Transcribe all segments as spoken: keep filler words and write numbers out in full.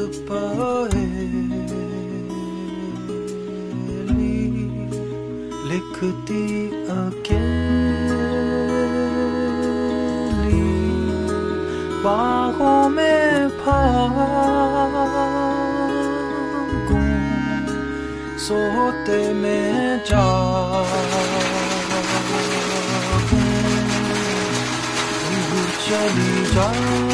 पहेली लिखती अकेली बाहों में फागुन सोते में जागूं तू चली जा।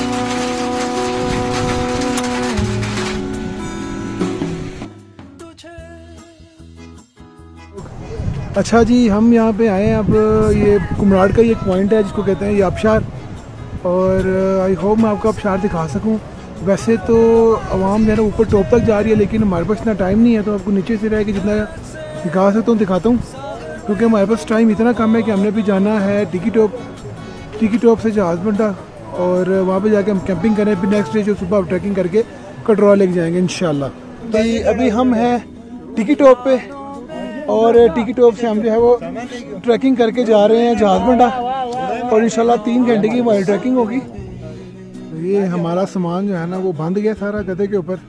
अच्छा जी, हम यहाँ पे आए हैं। अब ये कुमराड का ही एक पॉइंट है जिसको कहते हैं ये आबशार, और आई होप मैं आपको आबशार दिखा सकूँ। वैसे तो आवाम जो है ना ऊपर टॉप तक जा रही है, लेकिन हमारे पास इतना टाइम नहीं है, तो आपको नीचे से रह के जितना दिखा सकता हूँ दिखाता हूँ, क्योंकि हमारे पास टाइम इतना कम है कि हमने भी जाना है टिकी टॉप। टिकी टॉप से जहाज बंडा, और वहाँ पे जाके हम कैंपिंग करें, फिर नेक्स्ट डे जो सुबह ट्रैकिंग करके कटरा लेके जाएंगे इंशाल्लाह। तो अभी हम हैं टिकी टॉप पे, और टिकी टॉप से हम जो है वो ट्रैकिंग करके जा रहे हैं जहाज बंडा, और इंशाल्लाह तीन घंटे की हमारी ट्रैकिंग होगी। ये हमारा सामान जो है ना वो बंध गया सारा गधे के ऊपर।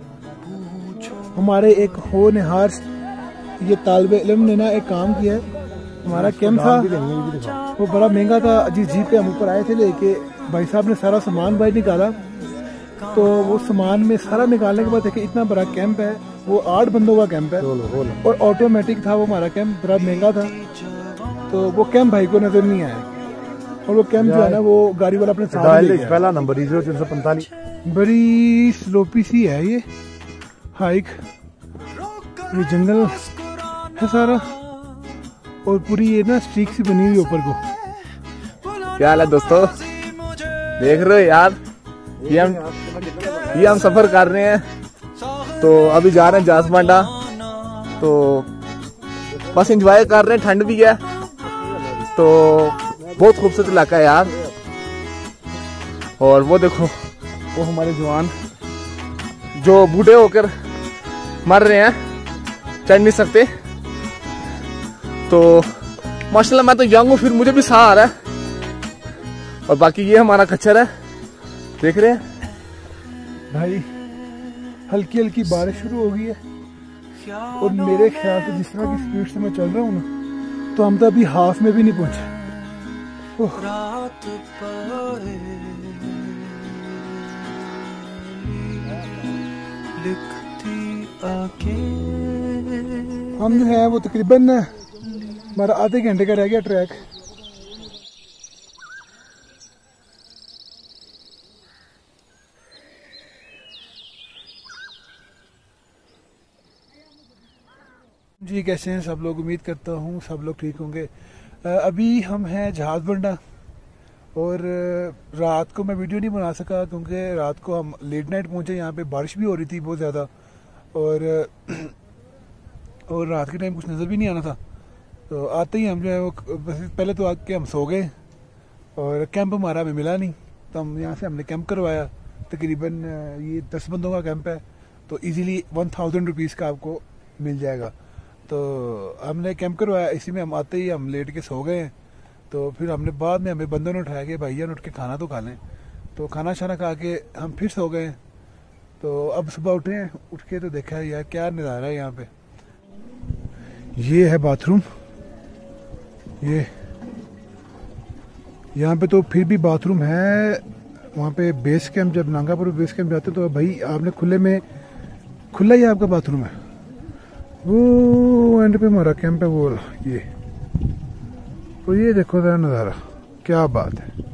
हमारे एक होनहार ये तालिब इल्म ने ना एक काम किया है। हमारा कैंप था वो बड़ा महंगा था, जिस जीप पे हम ऊपर आए थे लेके, भाई साहब ने सारा सामान बाहर निकाला, तो वो सामान में सारा निकालने के बाद देखिए इतना बड़ा कैंप है, वो आठ बंदों का कैंप है, और ऑटोमेटिक था वो हमारा कैंप, बड़ा महंगा था, तो वो कैंप भाई को नजर नहीं आया, और वो कैंप जो है ना वो गाड़ी वाला अपने साथ ले गया। पहला नंबर तीन सौ पैंतालीस। बड़ी स्लोपी सी है ये हाइक, ये जंगल है सारा, और पूरी ये ना स्ट्रीक सी बनी हुई ऊपर को। क्या हाल है दोस्तों, देख रहे हो यार, ये हम ये हम सफर कर रहे हैं, तो अभी जा रहे हैं जहाज बंडा, तो बस एंजॉय कर रहे हैं, ठंड भी है, तो बहुत खूबसूरत इलाका है यार। और वो देखो वो हमारे जवान जो बूढ़े होकर मर रहे हैं, चढ़ नहीं सकते, तो माशाल्लाह मैं तो यंग हूँ, फिर मुझे भी साह आ रहा है। और बाकी ये हमारा खच्चर है, देख रहे हैं भाई, हल्की हल्की बारिश शुरू हो गई है, और मेरे ख्याल से जिस तरह की स्पीड से मैं चल रहा हूँ ना, तो हम तो अभी हाफ में भी नहीं पहुंचे। हम जो है वो तकरीबन हमारा आधे घंटे का रह गया ट्रैक। जी कैसे हैं सब लोग, उम्मीद करता हूँ सब लोग ठीक होंगे। अभी हम हैं जहाज बंडा, और रात को मैं वीडियो नहीं बना सका क्योंकि रात को हम लेट नाइट पहुँचे, यहाँ पे बारिश भी हो रही थी बहुत ज़्यादा, और और रात के टाइम कुछ नज़र भी नहीं आना था। तो आते ही हम जो है वो पहले तो आके हम सो गए, और कैंप हमारा हमें मिला नहीं, तो हम यहाँ से हमने कैंप करवाया। तकरीबन ये दस बंदों का कैंप है, तो इजीली वन थाउजेंड रुपीज़ का आपको मिल जाएगा। तो हमने कैंप करवाया, इसी में हम आते ही हम लेट के सो गए। तो फिर हमने बाद में हमें बंदों ने उठाया कि भैया उठ के खाना तो खा लें, तो खाना शाना खा के हम फिर सो गए। तो अब सुबह उठे हैं, उठ के तो देखा यार क्या नज़ारा है यहाँ पे। ये है बाथरूम, ये यहाँ पे तो फिर भी बाथरूम है। वहाँ पे बेस कैंप, जब नांगापुर बेस कैंप जाते तो भाई आपने खुले में, खुला ही आपका बाथरूम है। वो एंड पे हमारा कैंप है वो ये, और ये देखो जरा नज़ारा, क्या बात है।